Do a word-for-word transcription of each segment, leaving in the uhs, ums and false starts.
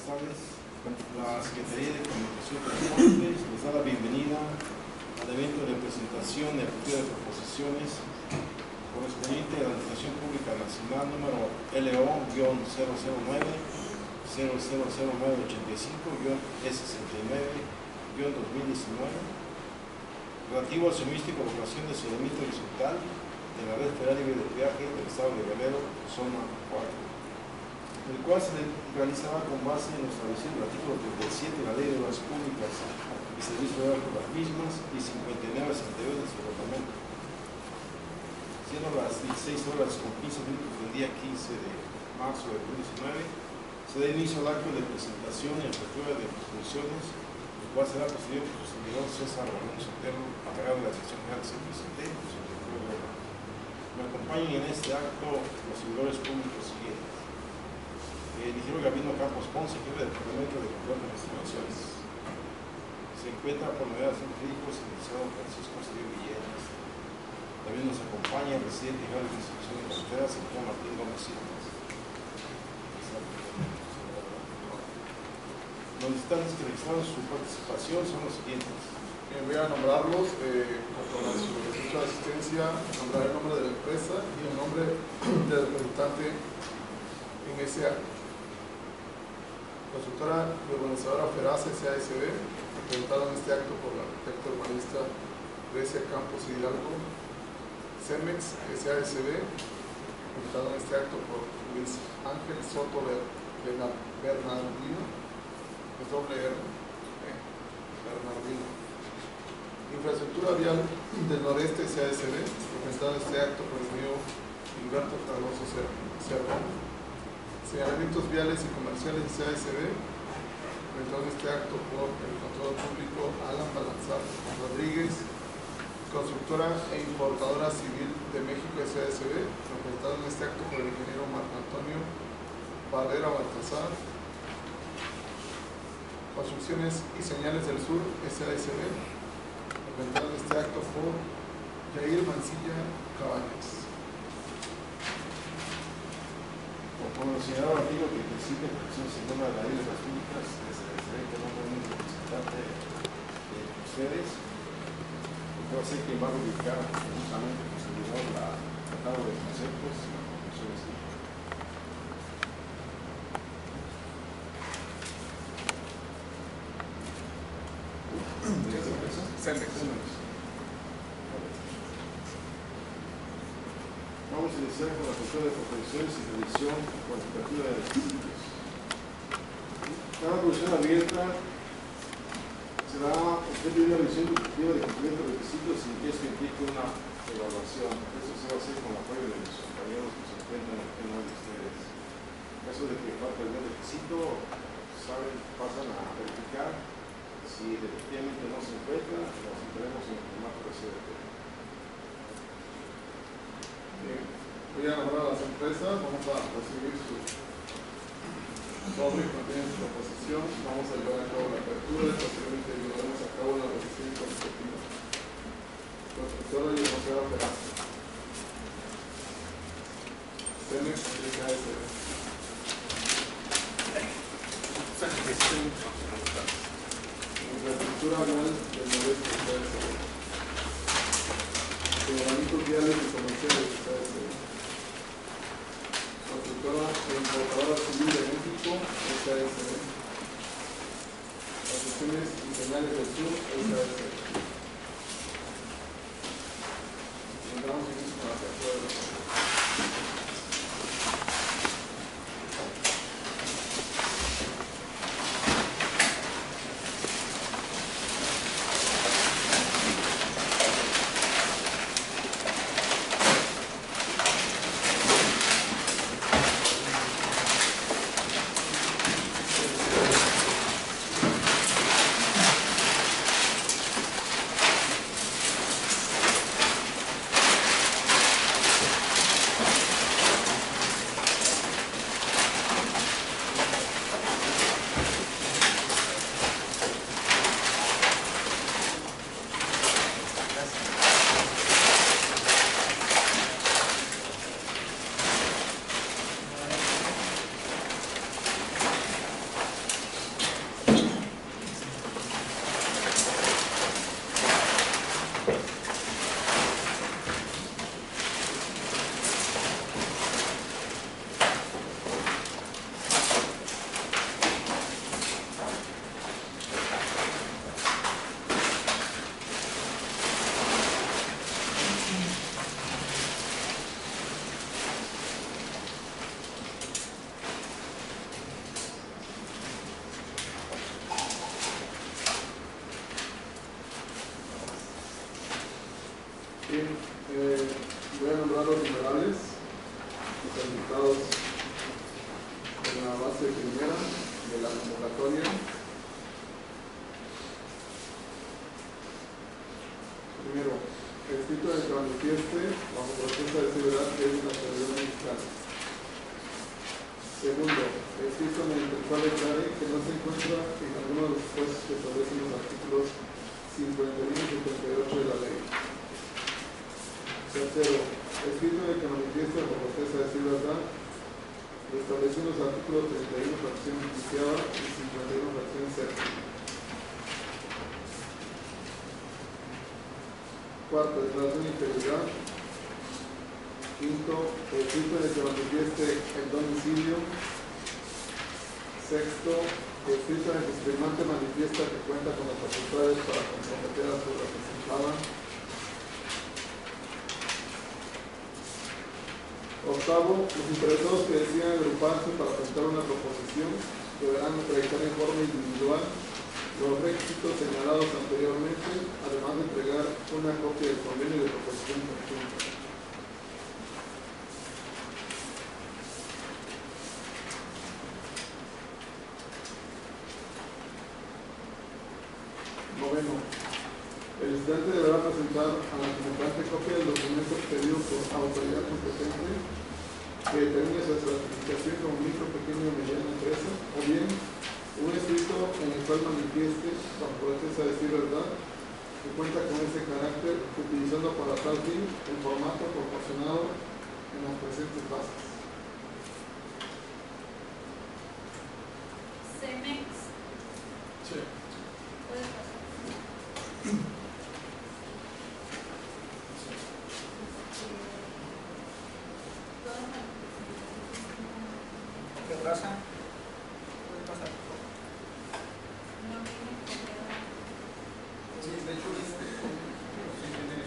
tardes. La Secretaría de Comunicación y Transportes les da la bienvenida al evento de presentación y apertura de proposiciones correspondiente a la Administración Pública Nacional número L O cero cero nueve cero cero cero nueve ochenta y cinco S sesenta y nueve dos mil diecinueve relativo al suministro y colocación de saneamiento horizontal de la red federal libre de peaje del estado de Guerrero, zona cuatro, el cual se realizaba con base en lo establecido en el artículo treinta y siete de la Ley de Obras Públicas y Servicios de por las mismas y cincuenta y nueve sesenta y dos de su reglamento, siendo las dieciséis horas con quince minutos del día quince de marzo de dos mil diecinueve, se da inicio al acto de presentación y apertura de proposiciones, el cual será presidido por el servidor César Ramón Sotelo, encargado de la Sección General de Servicios Técnicos. Me acompañan en este acto los servidores públicos siguientes: el ingeniero Gabino Campos Ponce, jefe del Departamento de Control de Investigaciones. Se encuentra por novedad de asuntos jurídicos el licenciado Francisco Cedillo Villegas. También nos acompaña el presidente general de la Institución de Carreteras, el doctor Martín Gómez Silva. Los instantes que registraron su participación son los siguientes. Bien, voy a nombrarlos eh, con la solicitud de asistencia, nombrar el nombre de la empresa y el nombre del representante en ese acto. Consultora y Urbanizadora Feraz S A S B, representado en este acto por el arquitecto urbanista Grecia Campos Hidalgo. Cemex S A S B, representado en este acto por Luis Ángel Soto Bernardino, es doble R, eh, Bernardino. Infraestructura Vial del Noreste S A S B, representado en este acto por el mío Humberto Cardoso Cerrón. Señalamientos Viales y Comerciales S A S B, representado en este acto por el Control Público Alan Balanzar Rodríguez. Constructora e Importadora Civil de México S A S B, representado en este acto por el ingeniero Marco Antonio Barrera Baltazar. Construcciones y Señales del Sur S A S B, representado en este acto por Jair Mancilla Cabañas. Como señalaba el artículo que preside protección segunda de la Ley de las Públicas, se refiere que no hay un representante de ustedes, porque va a ser quien va a ubicar justamente el servidor la tratado de conceptos y las conclusiones. Cemex. Vamos a iniciar con la apertura de proposiciones y revisión cuantitativa de requisitos. Cada proposición abierta será objeto de una revisión cuantitativa de cumplimiento de requisitos sin que esto implique una evaluación. Eso se va a hacer con el apoyo de los compañeros que se encuentran en el tema de ustedes. En caso de que falte algún requisito, saben, pasan a verificar. Si efectivamente no se encuentra, nos entraremos en el formato de C D T. Bien, voy a nombrar a las empresas, vamos a recibir su sobre que contiene su proposición, vamos a llevar a cabo la apertura y posteriormente llevaremos a cabo la revisión consecutiva. Constructora y Urbanizadora Feraz. Cemex S A S B. Infraestructura Vial del Noreste S A S B. Señalamientos Viales y Comerciales S A S B. Constructora e Importadora Civil de México S A S B. Construcciones y Señales del Sur S A S B. Entramos en eso con la apertura de los la convocatoria. Primero, escrito en el que manifieste bajo protesta de seguridad que es de nacionalidad mexicana. Segundo, escrito en el cual declare que no se encuentra en alguno de los supuestos que establecen los artículos cincuenta y uno y cincuenta y ocho de la ley. Tercero, escrito en el que manifieste bajo protesta de seguridad lo establecido en los artículos treinta y uno fracción iniciada y cincuenta y uno fracción séptima. Cuarto, declaración de integridad. Quinto, escrito en el que manifieste el domicilio. Sexto, escrito en el que el firmante manifiesta que cuenta con las facultades para comprometer a su representada. Octavo, los interesados que decidan agruparse para presentar una proposición deberán acreditar en forma individual los requisitos señalados anteriormente, además de entregar una copia del convenio de proposición conjunta. Noveno, el estudiante deberá presentar a la convocante copia del documento expedido por autoridad competente que determine su certificación como micro, pequeño o mediana empresa, o bien un escrito en el cual manifieste, bajo protesta de decir verdad, que cuenta con ese carácter, utilizando para tal fin el formato proporcionado en las presentes bases. Cemex. Sí. ¿Puedes pasar? ¿Qué pasa? ¿Puede pasar? No viene copiada. Sí, de hecho, este, sí tiene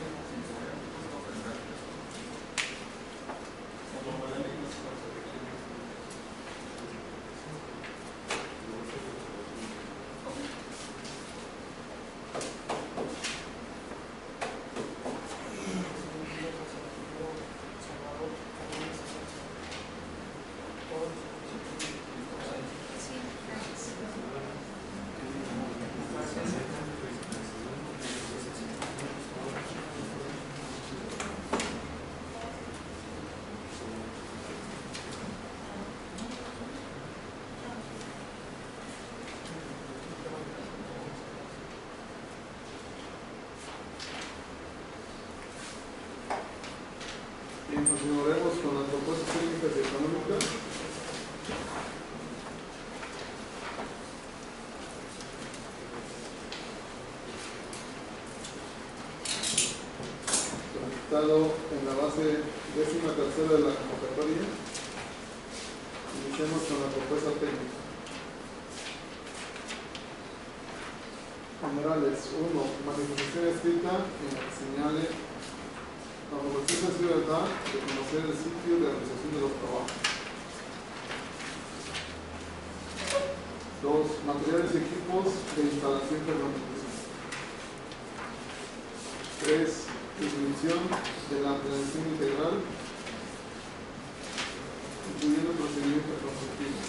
Sí, gracias. Y continuaremos con las propuestas técnicas y económicas. Conectado en la base décima tercera de la convocatoria. Iniciamos con la propuesta técnica. Numerales uno. Manifestación escrita en la que señale la proposición de verdad de conocer el sitio de realización de los trabajos. Dos. Materiales y equipos de instalación permanente. Tres. Definición de la planeación integral, incluyendo el procedimiento constructivo.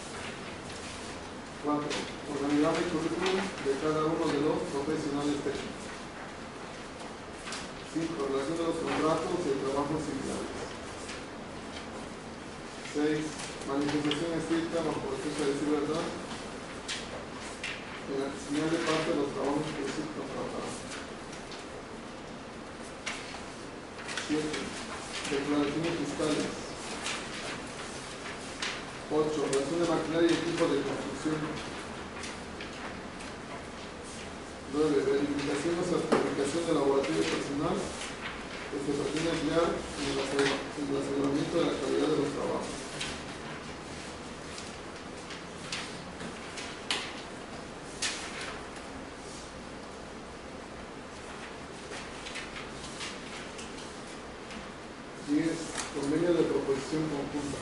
Cuatro. Organigrama y currículum de cada uno de los profesionales técnicos. Cinco. Relación de los contratos y el trabajo similares. Seis. Manifestación escrita bajo protesta de decir verdad en la que señale parte de los trabajos que se contratarán. Siete. Declaraciones fiscales. Ocho. Relación de maquinaria y equipo de construcción. Nueve. Verificación o certificación de laboratorio personal que se pretende emplear en el aseguramiento de la calidad de los trabajos. diez. Convenio de proposición conjunta.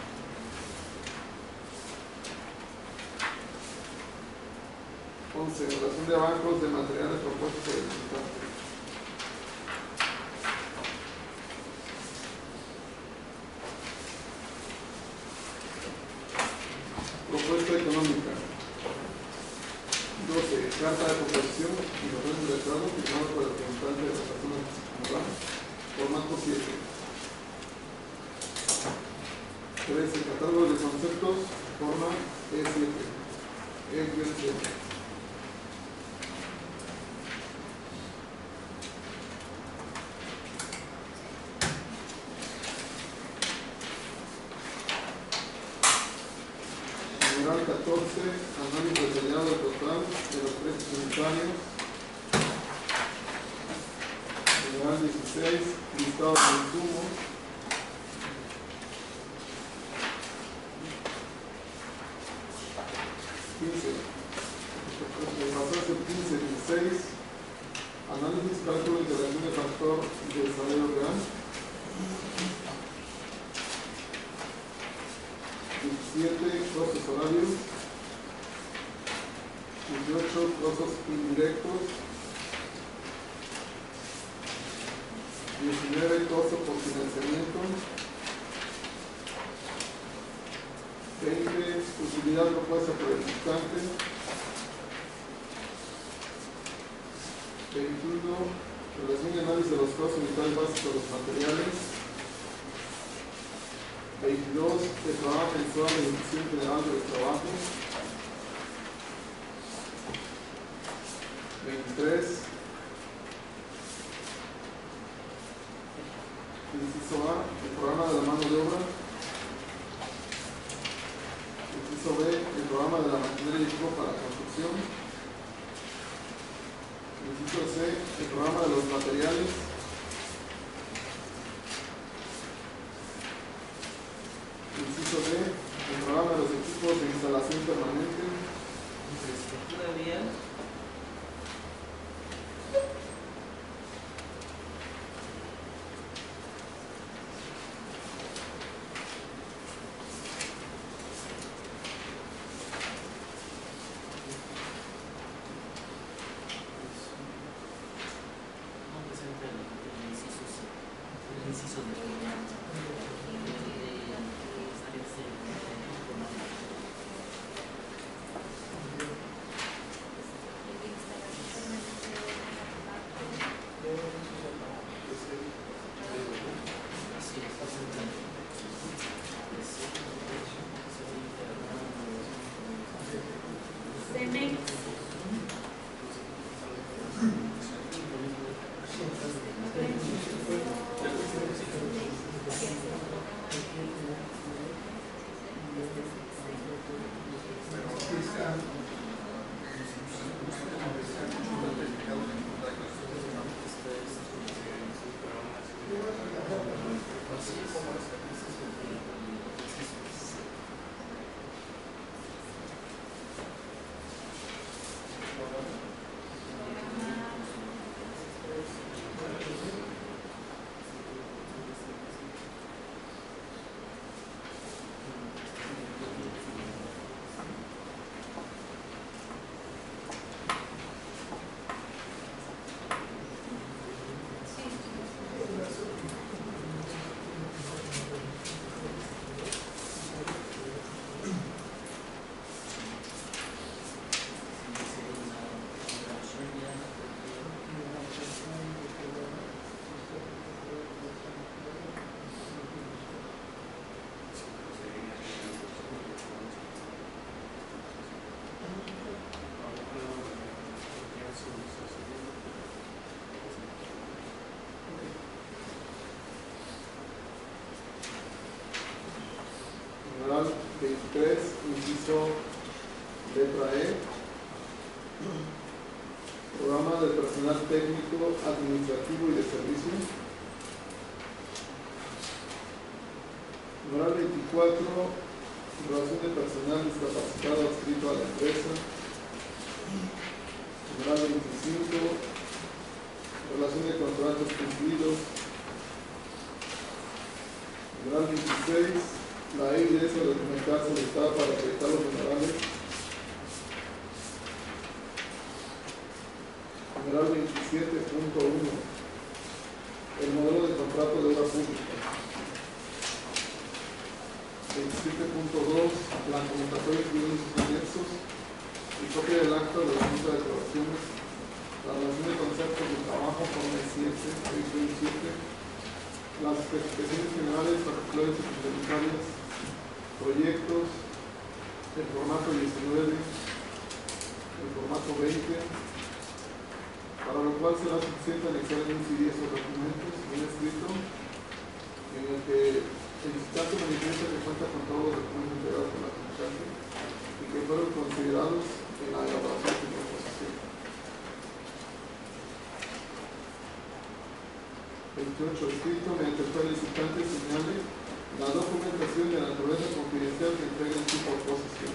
once. Relación de bancos de materiales propuestos por el licitante. Propuesta económica. carta de proposición y orden de letrado firmado por el representante de la persona moral, formato siete. trece. Catálogo de conceptos, forma E siete. E siete. Numeral catorce, análisis detallado del total de los precios unitarios. Numeral dieciséis, listado de insumos. quince. quince, dieciséis, análisis, cálculo de interacción de factor de salario real. diecisiete, costos horarios. dieciocho, costos indirectos. diecinueve, costo por financiamiento. veinte, utilidad propuesta por el dictante. veintiuno, relación y análisis de los costos unitarios básicos de los materiales. veintidós, el programa mensual de ejecución general de los trabajos. veintitrés, inciso A, el programa de la mano de obra. Inciso B, el programa de la maquinaria y equipo para la construcción. Inciso C, el programa de los materiales. Inciso D, el programa de los equipos de instalación permanente. Infraestructura vial. No presenta el el inciso C. El inciso D. veintitrés, inciso letra E, programa de personal técnico, administrativo y de servicio. Numeral veinticuatro, relación de personal discapacitado adscrito a la empresa. Numeral veinticinco, relación de contratos cumplidos. Numeral veintiséis, la E I D S o documental solicitada para acreditar los numerales. Numeral veintisiete punto uno, el modelo de contrato de obra pública. veintisiete punto dos, la convocatoria incluyendo sus anexos y copia del acta de la Junta de Aprobaciones, la relación de conceptos de trabajo por mes siete, siete, las especificaciones generales, particulares y complementarias, proyectos, el formato diecinueve, el formato veinte, para lo cual será suficiente anexar en un C D esos documentos, bien escrito, en el que el licitante manifiesta que cuenta con todos los documentos integrados por la convocante y que fueron considerados en la elaboración de la proposición. veintiocho. Escrito mediante el cual el licitante señale la documentación de naturaleza confidencial que entrega en su proposición.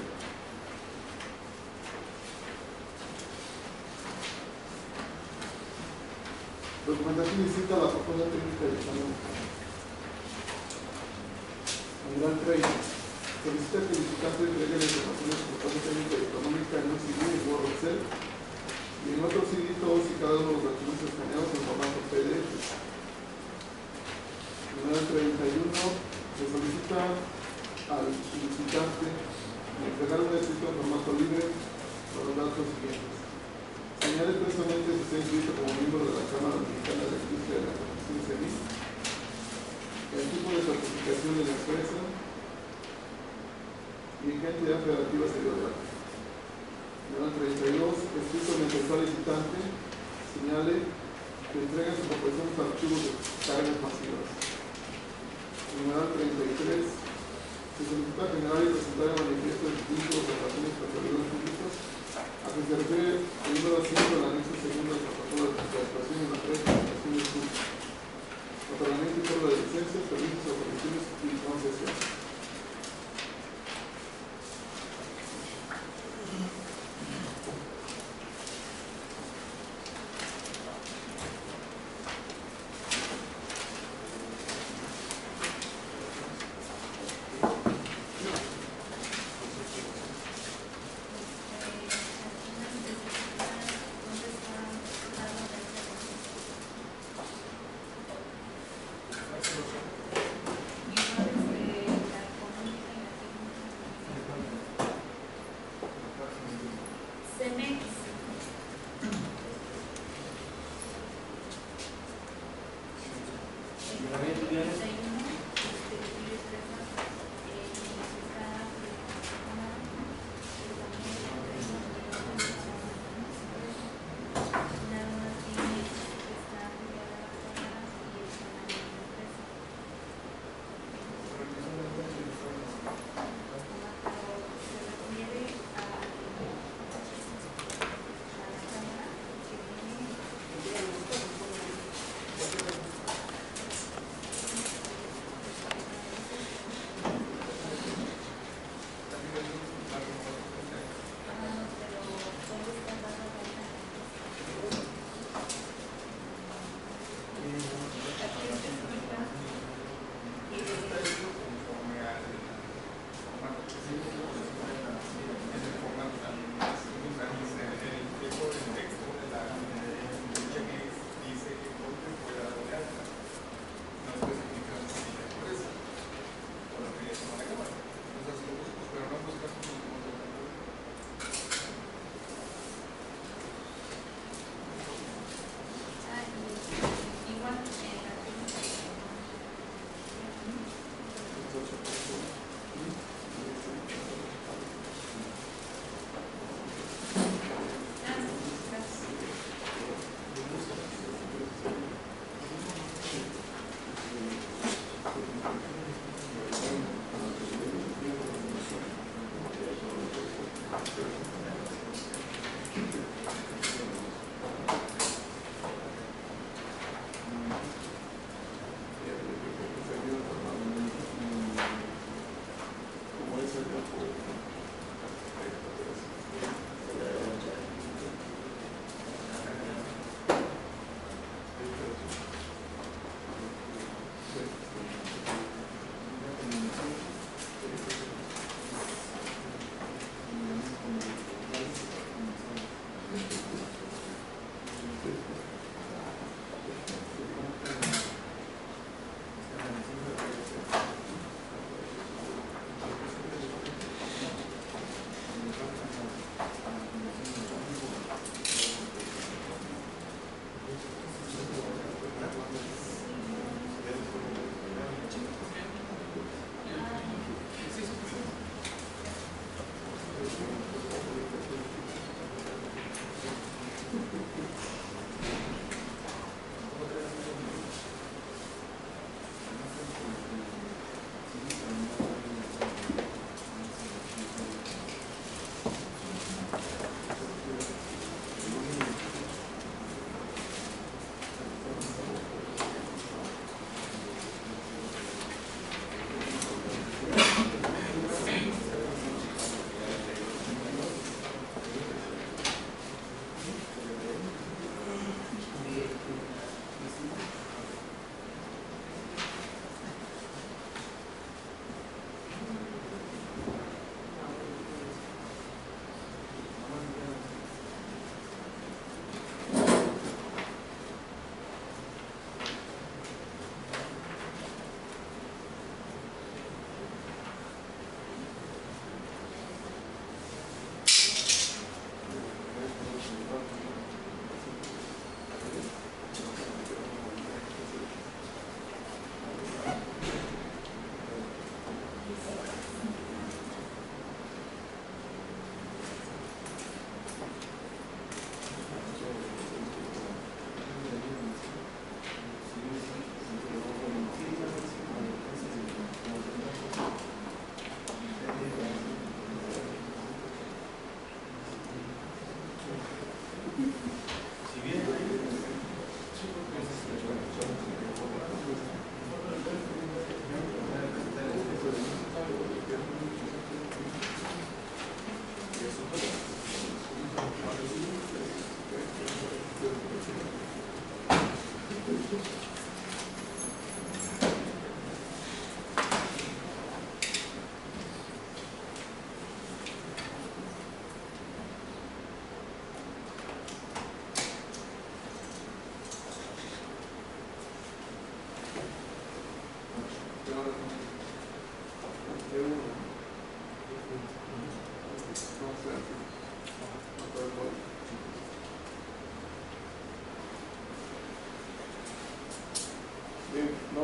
Documentación distinta a la propuesta técnica del examen. Numeral treinta. Solicita que el licitante entregue la información de su propuesta técnica y económica en un C D y Word Excel y en otro C D todos y cada uno de los documentos escaneados en formato P D F. Numeral treinta y uno. Se solicita al licitante entregar un escrito en formato libre con los datos siguientes. Señale expresamente si está inscrito como miembro de la Cámara Mexicana de la Industria de la Construcción Civil, el tipo de certificación de la empresa y en qué entidad federativa se dio de alta. Numeral treinta y dos. Escrito mediante el cual licitante señale que entrega en su proposición los archivos de cargas masivas. Numeral treinta y tres. Se solicita generar y presentar el manifiesto de vínculos de relaciones con servidores públicos a que se refiere el número cinco del anexo segundo del protocolo de participación en la red de prestaciones públicas, otorgamiento y cobro de licencias, servicios o condiciones y concesiones.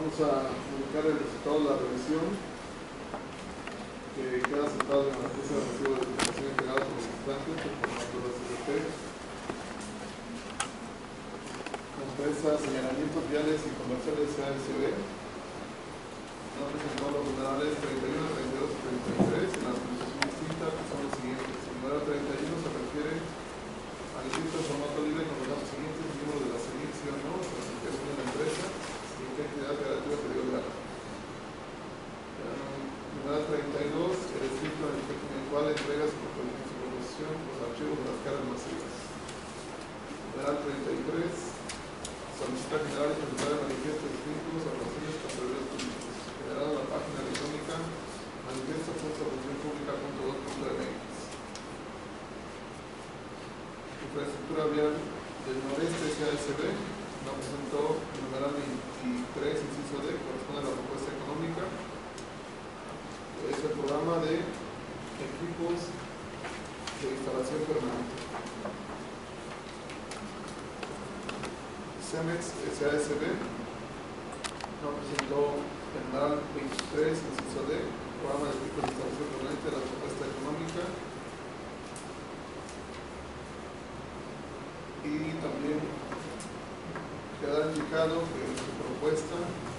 Vamos a comunicar el resultado de la revisión que queda sentado en la pieza de recibo de documentación entregada por los visitantes por formato de S S P. Empresa Señalamientos Viales y Comerciales S A S B no presentó los numerales treinta y uno, treinta y dos y treinta y tres en la actualización distinta, que son los siguientes. El numeral treinta y uno se refiere al inscrito en formato libre con los datos siguientes: miembro de la C E N I C, sí o no, clasificación de la empresa y en qué entidad federativa se dio lugar. Numeral treinta y dos, el escrito en el cual entrega su proposición los archivos de las caras masivas. Numeral treinta y tres, solicita generar y presentar el manifiesto de escritos a relaciones con servidores públicos. Generada la página electrónica manifiesto punto función pública punto dos punto m x. Infraestructura vial del noreste S A S B no presentó el numeral veintitrés, inciso D, corresponde a la propuesta económica. Es el programa de equipos de instalación permanente. Cemex S A S B no presentó el numeral veintitrés, inciso D, programa de equipos de instalación permanente de la propuesta económica. Y también queda indicado que en su propuesta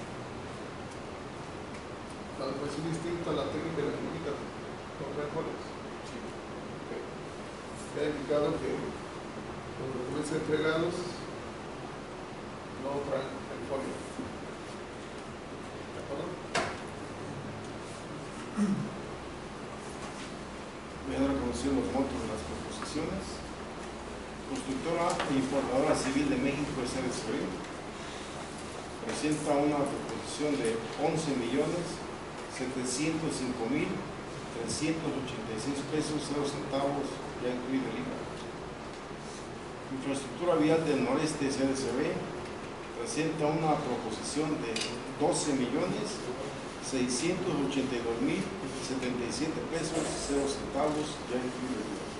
la documentación distinta a la técnica y la económica con tres folios. Sí. Okay. Queda indicado que los documentos entregados no traen el folio. ¿De acuerdo? Voy a reconocer los montos de las proposiciones. Constructora e Importadora Civil de México S A S B presenta una proposición de once millones setecientos cinco mil trescientos ochenta y seis pesos cero centavos, ya incluido el I V A. Infraestructura Vial del Noreste S A S B presenta una proposición de doce millones seiscientos ochenta y dos mil setenta y siete pesos cero centavos, ya incluido el I V A.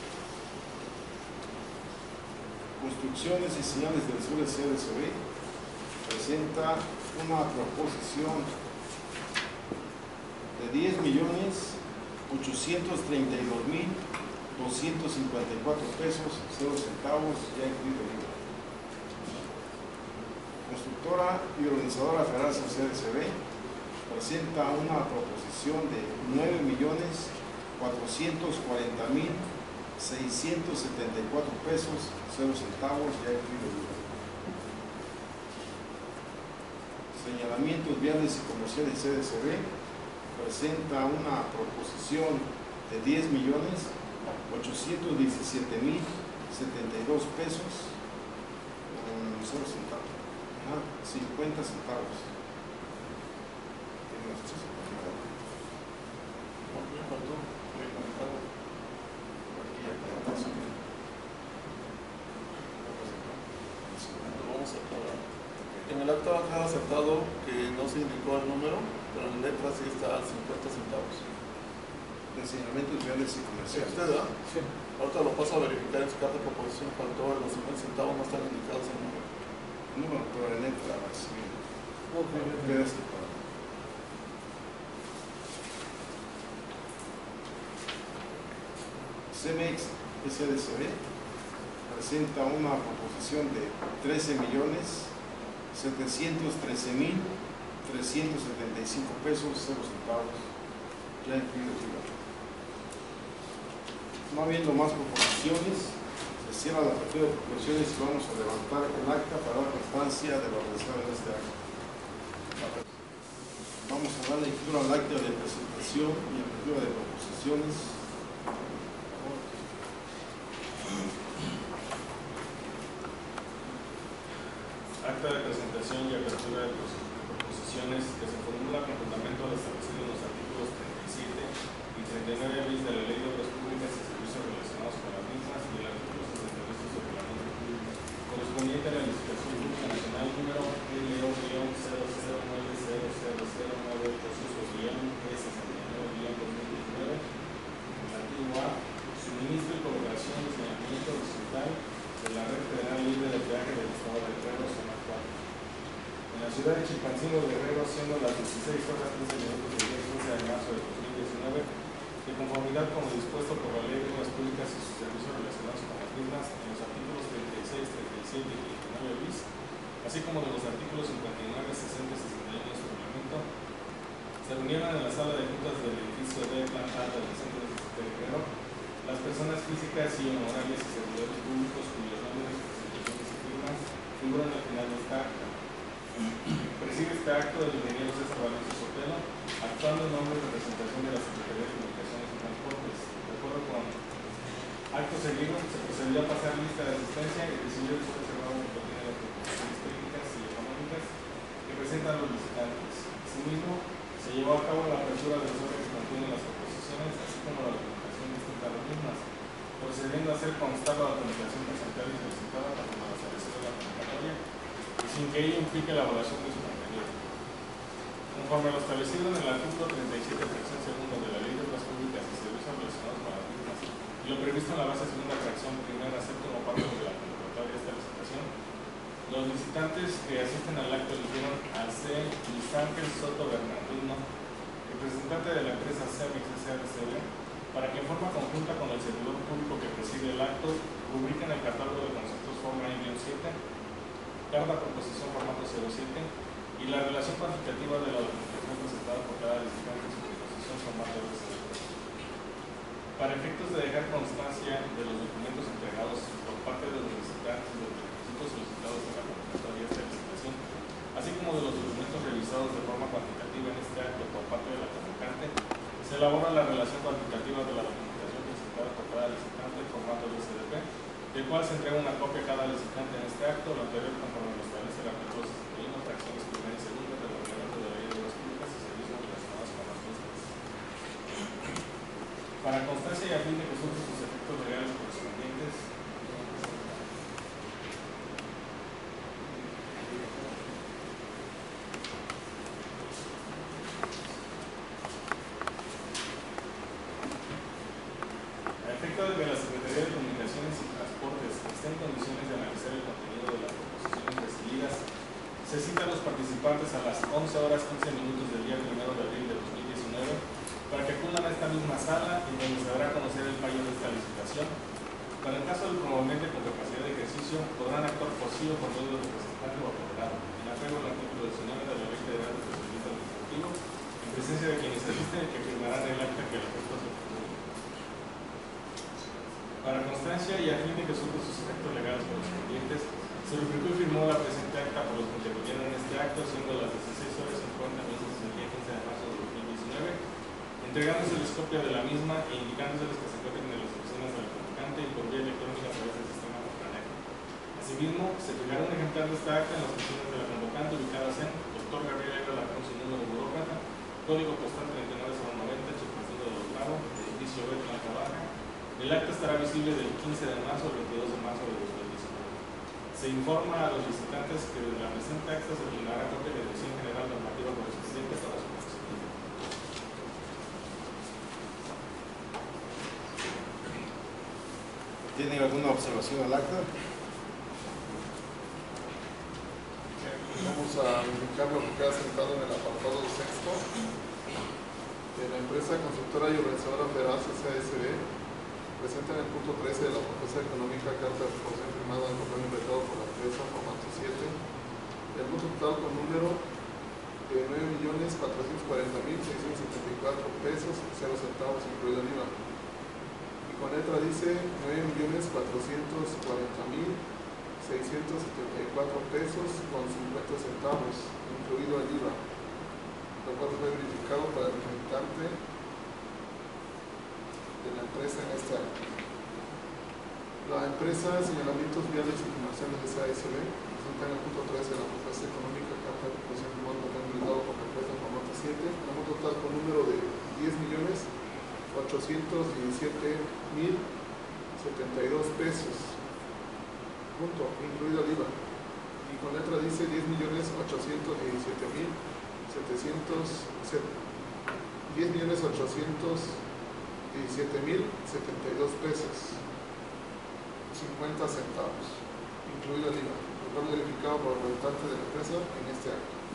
Construcciones y Señales del Sur S A S B presenta una proposición de diez millones ochocientos treinta y dos mil doscientos cincuenta y cuatro pesos cero centavos, ya incluido el I V A. Constructora y Organizadora Federal S A S B presenta una proposición de nueve millones cuatrocientos cuarenta mil seiscientos setenta y cuatro pesos cero centavos, ya incluido el I V A. Señalamientos Viales y Comerciales S A S B presenta una proposición de diez millones ochocientos diecisiete mil setenta y dos pesos cero centavos, ah, cincuenta centavos. En el acta ha quedado aceptado que no se indicó el número, pero en letra sí está a cincuenta centavos. De señalamientos viales y comerciales. ¿Usted da? Sí. Ahorita lo paso a verificar en su carta de proposición, faltó los cincuenta centavos, no están indicados en el número. No, pero en letra sí. Okay. Cemex S A S B presenta una proposición de trece millones setecientos trece mil trescientos setenta y cinco pesos cero centavos, ya incluido el I V A. No habiendo más proposiciones, se cierra la apertura de proposiciones y vamos a levantar el acta para dar constancia de lo realizado en este acta. Vamos a dar lectura al acta de presentación y apertura de proposiciones. Acta de presentación y apertura de proposiciones que se formula con fundamento al establecido en los artículos treinta y siete y treinta y nueve bis de la Ley de Obras Públicas y Servicios relacionados con las mismas y el artículo sesenta y dos del Reglamento Público correspondiente a la licitación pública nacional número L O cero cero nueve cero cero cero nueve ocho cinco S sesenta y nueve dos mil diecinueve. Relativo a suministro y colocación de señalamiento horizontal de la red federal libre de peaje del Estado de Guerrero, zona cuatro. En la ciudad de Chilpancingo, Guerrero, siendo las dieciséis horas quince minutos del día quince de marzo de dos mil diecinueve, de conformidad con lo dispuesto por la Ley de Obras Públicas y sus servicios relacionados con las mismas en los artículos treinta y seis, treinta y siete y treinta y nueve bis, así como de los artículos cincuenta y nueve, sesenta y sesenta y uno de su reglamento, se reunieron en la sala de juntas del edificio de planta alta del centro de Guerrero las personas físicas y honorarias y servidores públicos cuyos nombres, representaciones y firmas figuran al final de esta acta. Preside este acto el ingeniero César Valencia Sotelo, actuando en nombre de representación de la Secretaría de Comunicaciones y Transportes. De acuerdo con acto seguido, se procedió a pasar lista de asistencia y decidió el foro cerrado que contiene las proposiciones técnicas y económicas que presentan los visitantes. Asimismo, se llevó a cabo la apertura de los órganos que contienen las proposiciones, así como la documentación distinta a las mismas, procediendo a hacer constar la documentación presentada y solicitada para la establecido de la convocatoria, y sin que ello implique la elaboración de su contenido. Conforme a lo establecido en el artículo treinta y siete, fracción segunda de la Ley de Obras Públicas y Servicios relacionados con las mismas, y lo previsto en la base segunda, fracción primera, séptimo párrafo de la convocatoria de esta licitación, los visitantes que asisten al acto eligieron a C. Luis Ángel Soto Bernardino, representante de la empresa Cemex S A D C B, para que en forma conjunta con el servidor público que preside el acto, rubriquen el catálogo de conceptos forma N siete, carta proposición formato cero siete y la relación cuantitativa de la documentación presentada por cada visitante en su proposición formato R C D. Para efectos de dejar constancia de los documentos entregados por parte de los visitantes de los requisitos solicitados en la convocatoria de esta licitación, así como de los documentos revisados de forma cuantitativa en este acto por parte de la convocante, se elabora la relación cuantitativa de la documentación presentada por cada licitante en formato de S D P, del cual se entrega una copia a cada licitante en este acto, lo anterior conforme lo establece el artículo sesenta y uno, fracciones primera y segunda del reglamento de la Ley de Obras Públicas y Servicios relacionados con las mismas. Para constancia y a fin de que surjan sus efectos legales correspondientes, de que la Secretaría de Comunicaciones y Transportes esté en condiciones de analizar el contenido de las proposiciones recibidas, se cita a los participantes a las once horas quince minutos del día primero de abril de dos mil diecinueve para que acudan a esta misma sala en donde se dará a conocer el fallo de esta licitación. Para el caso del promovente con capacidad de ejercicio, podrán actuar por sí o por medio del representante o apoderado, en apego al artículo diecinueve de la Ley Federal de Procedimiento Administrativo, en presencia de quienes asisten y que firmarán el acta que el efecto se Para constancia y a fin de que surjan sus efectos legales correspondientes, se rubricó y firmó la presente acta por los que intervinieron en este acto, siendo las dieciséis horas cincuenta minutos del día quince de marzo de dos mil diecinueve, entregándoseles copia de la misma e indicándoseles que se encuentren en las oficinas del convocante y por vía electrónica a través del sistema Compranet. Asimismo, se fijará un ejemplar de esta acta en las oficinas de la convocante ubicadas en Doctor Gabriel Ayala Lacruz y número de burócrata, código postal treinta y nueve cero noventa, Chilpancingo de Octavo, edificio B, planta baja. El acta estará visible del quince de marzo al veintidós de marzo de dos mil diecinueve. Se informa a los visitantes que de la presente acta se brindara copia de dirección general normativa correspondiente para su conocimiento. ¿Tienen alguna observación al acta? Vamos a indicar lo que queda sentado en el apartado sexto de la empresa constructora y organizadora Feraz S A S B. Presenta en el punto trece de la propuesta económica carta de proposición firmada en papel inventado por la empresa formato siete, el monto total con número de nueve millones cuatrocientos cuarenta mil seiscientos setenta y cuatro pesos cero centavos incluido el I V A, y con letra dice nueve millones cuatrocientos cuarenta mil seiscientos setenta y cuatro pesos con cincuenta centavos incluido el I V A, lo cual fue verificado para el representante de la empresa en este acto. La empresa Señalamientos Viales y Comerciales S A S B presenta en el punto trece de la propuesta económica carta de proposición firmada por brindado por la empresa formato siete, un monto total con número de diez millones ochocientos diecisiete mil setenta y dos pesos, punto, incluido el I V A, y con letra dice diez millones ochocientos diecisiete mil setecientos diez millones ochocientos diecisiete mil setenta y dos pesos cincuenta centavos incluido el I V A, lo cual verificado por el representante de la empresa en este acto.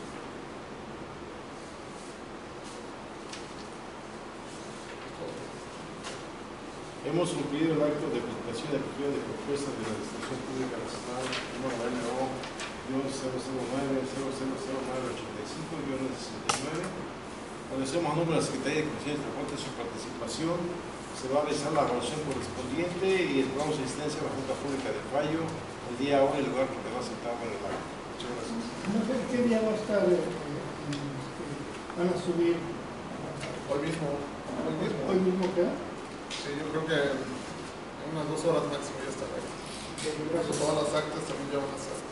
Hemos concluido el acto de presentación de apertura de propuestas de la Administración Pública Nacional número N O cero cero nueve cero cero cero nueve ochenta y cinco sesenta y nueve. Agradecemos a nombre de la Secretaría de Comisión de Transporte su participación. Se va a realizar la evaluación correspondiente y esperamos asistencia a la Junta Pública de Fallo el día hoy, el lugar que quedó sentado en el acto. Muchas gracias. No sé qué día va a estar, eh, eh, este, van a subir. Hoy mismo, hoy mismo. Hoy mismo queda. Sí, yo creo que en unas dos horas máximo ya estará. Gracias. Todas las actas también ya van a estar.